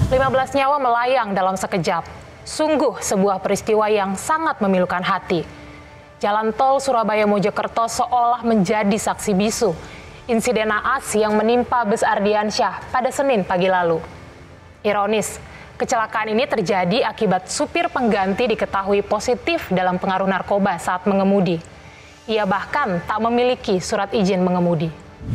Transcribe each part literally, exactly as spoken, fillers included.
lima belas nyawa melayang dalam sekejap. Sungguh sebuah peristiwa yang sangat memilukan hati. Jalan tol Surabaya Mojokerto seolah menjadi saksi bisu insiden naas yang menimpa bus Ardiansyah pada Senin pagi lalu. Ironis, kecelakaan ini terjadi akibat supir pengganti diketahui positif dalam pengaruh narkoba saat mengemudi. Ia bahkan tak memiliki surat izin mengemudi.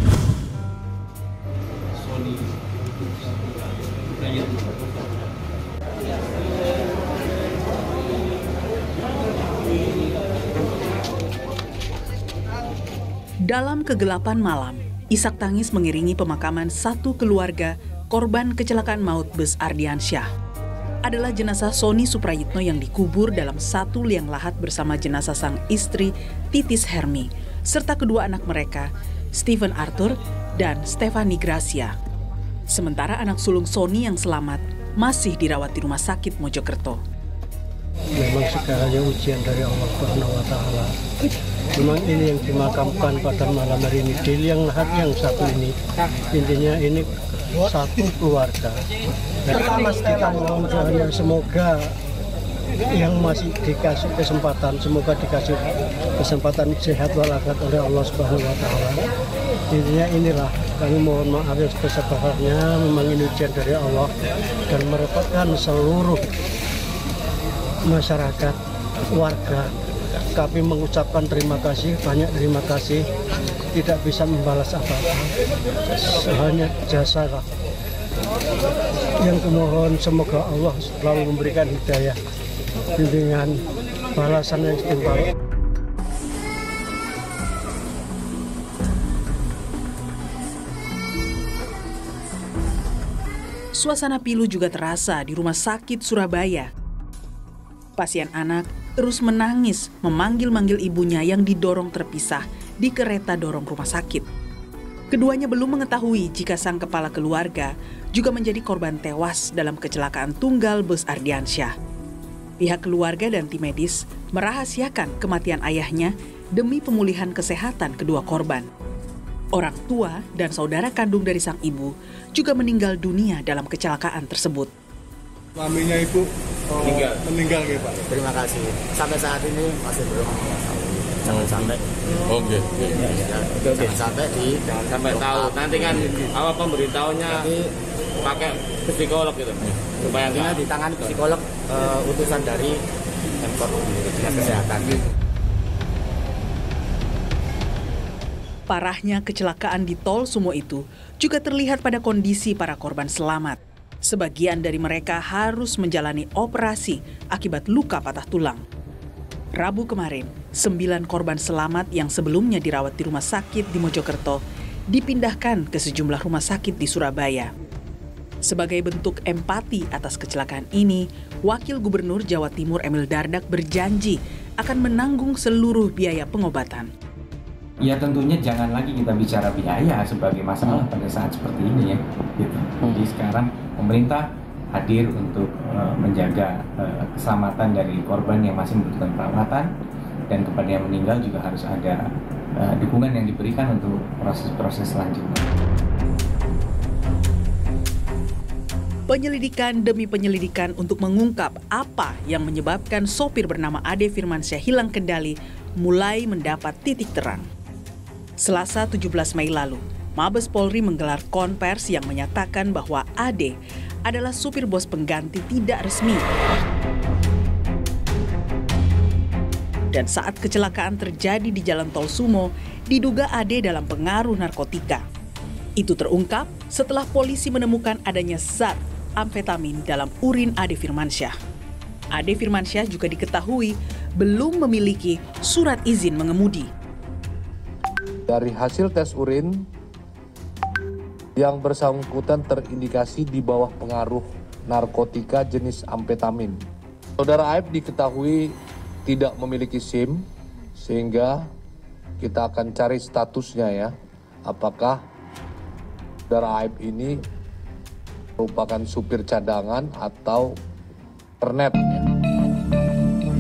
Dalam kegelapan malam, isak tangis mengiringi pemakaman satu keluarga korban kecelakaan maut bus Ardiansyah. Adalah jenazah Sony Suprayitno yang dikubur dalam satu liang lahat bersama jenazah sang istri Titis Hermi, serta kedua anak mereka, Steven Arthur dan Stephanie Gracia. Sementara anak sulung Sony yang selamat masih dirawat di rumah sakit Mojokerto. Memang segalanya ujian dari Allah Subhanahu wa Ta'ala. Memang ini yang dimakamkan pada malam hari ini di liang lahat yang satu ini. Intinya ini satu keluarga. Pertama kita mohon doanya semoga yang masih dikasih kesempatan, semoga dikasih kesempatan sehat walafiat oleh Allah Subhanahu wa Ta'ala. Intinya inilah, kami mohon maaf yang sebesar-besarnya, memang ini ujian dari Allah dan merepotkan seluruh masyarakat, warga. Kami mengucapkan terima kasih, banyak terima kasih, tidak bisa membalas apa-apa, hanya jasa lah. Yang kumohon semoga Allah selalu memberikan hidayah, bimbingan, balasan yang setimpal. Suasana pilu juga terasa di Rumah Sakit Surabaya. Pasien anak terus menangis memanggil-manggil ibunya yang didorong terpisah di kereta dorong rumah sakit. Keduanya belum mengetahui jika sang kepala keluarga juga menjadi korban tewas dalam kecelakaan tunggal bus Ardiansyah. Pihak keluarga dan tim medis merahasiakan kematian ayahnya demi pemulihan kesehatan kedua korban. Orang tua dan saudara kandung dari sang ibu juga meninggal dunia dalam kecelakaan tersebut. Suaminya ibu oh, meninggal, meninggal ya Pak. Terima kasih. Sampai saat ini masih belum. Jangan sampai. Oke. Okay, okay. Ya, okay. Jangan sampai di. Jangan sampai tahu. Nanti kan apa pemberitahunya pakai psikolog gitu. Supaya nggak di tangan psikolog uh, utusan dari Pemkot Dinas Kesehatan. Parahnya kecelakaan di tol Sumo itu juga terlihat pada kondisi para korban selamat. Sebagian dari mereka harus menjalani operasi akibat luka patah tulang. Rabu kemarin, sembilan korban selamat yang sebelumnya dirawat di rumah sakit di Mojokerto dipindahkan ke sejumlah rumah sakit di Surabaya. Sebagai bentuk empati atas kecelakaan ini, Wakil Gubernur Jawa Timur Emil Dardak berjanji akan menanggung seluruh biaya pengobatan. Ya tentunya jangan lagi kita bicara biaya sebagai masalah pada saat seperti ini ya. Gitu. Jadi sekarang pemerintah hadir untuk uh, menjaga uh, keselamatan dari korban yang masih membutuhkan perawatan, dan kepada yang meninggal juga harus ada uh, dukungan yang diberikan untuk proses-proses selanjutnya. Penyelidikan demi penyelidikan untuk mengungkap apa yang menyebabkan sopir bernama Ade Firmansyah hilang kendali mulai mendapat titik terang. Selasa tujuh belas Mei lalu, Mabes Polri menggelar konvers yang menyatakan bahwa Ade adalah supir bos pengganti tidak resmi. Dan saat kecelakaan terjadi di Jalan Tol Sumo, diduga Ade dalam pengaruh narkotika. Itu terungkap setelah polisi menemukan adanya zat amfetamin dalam urin Ade Firmansyah. Ade Firmansyah juga diketahui belum memiliki surat izin mengemudi. Dari hasil tes urin, yang bersangkutan terindikasi di bawah pengaruh narkotika jenis amfetamin. Saudara Aib diketahui tidak memiliki SIM, sehingga kita akan cari statusnya ya. Apakah saudara Aib ini merupakan supir cadangan atau internet.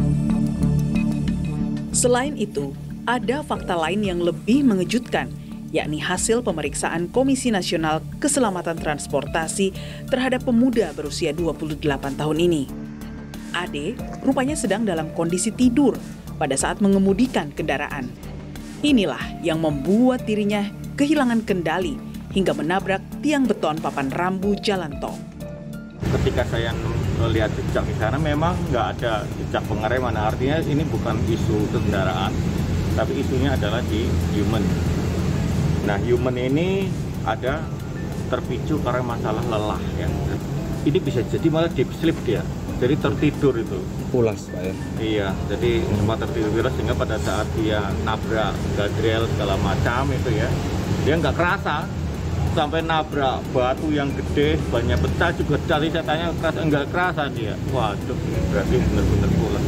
Selain itu, ada fakta lain yang lebih mengejutkan, yakni hasil pemeriksaan Komisi Nasional Keselamatan Transportasi terhadap pemuda berusia dua puluh delapan tahun ini. Ade rupanya sedang dalam kondisi tidur pada saat mengemudikan kendaraan. Inilah yang membuat dirinya kehilangan kendali hingga menabrak tiang beton papan rambu jalan tol. Ketika saya melihat jejak di sana memang nggak ada jejak pengereman, artinya ini bukan isu kendaraan, tapi isunya adalah di human. Nah, human ini ada terpicu karena masalah lelah ya. Ini bisa jadi malah deep sleep dia, jadi tertidur itu. Pulas Pak ya? Iya, jadi cuma tertidur sehingga pada saat dia nabrak guardrail segala macam itu ya, dia nggak kerasa. Sampai nabrak batu yang gede, banyak pecah juga. Tadi saya tanya, kerasa, enggak kerasa dia. Waduh, berarti benar-benar pulas.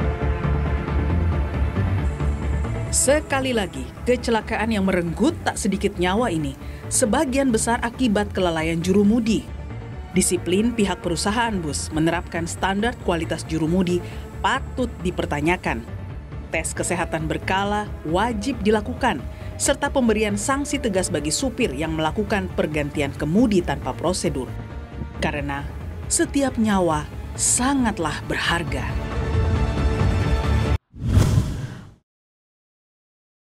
Sekali lagi, kecelakaan yang merenggut tak sedikit nyawa ini sebagian besar akibat kelalaian jurumudi. Disiplin pihak perusahaan bus menerapkan standar kualitas jurumudi patut dipertanyakan. Tes kesehatan berkala wajib dilakukan, serta pemberian sanksi tegas bagi supir yang melakukan pergantian kemudi tanpa prosedur. Karena setiap nyawa sangatlah berharga.